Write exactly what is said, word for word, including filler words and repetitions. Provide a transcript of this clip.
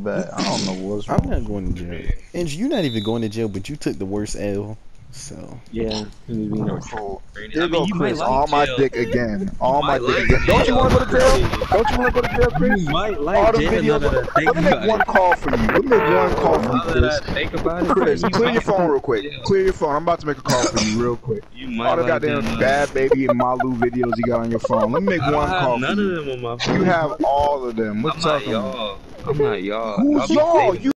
But I don't know what's wrong. I'm not going to jail. And you're not even going to jail, but you took the worst L. So yeah, he was being a Oh, Here here I mean, go you Chris, might like all my jail. dick again. All my might dick like again. Don't you jail. want to go to jail? Don't you want to go to jail, Chris? You might All like the jail. videos. Now that I think Let me make about one it. call for you. Let me make one call for you, Now that I Chris. think about it, Chris, you clear might your phone real like quick. jail. Clear your phone. I'm about to make a call for you real quick. You might All the like goddamn them, uh, bad baby and Malu videos you got on your phone. Let me make I don't one have call none for of you. them on my phone. You have all of them. What I'm you not talking about? y'all. I'm not y'all. Who's Y'all be y'all? saving You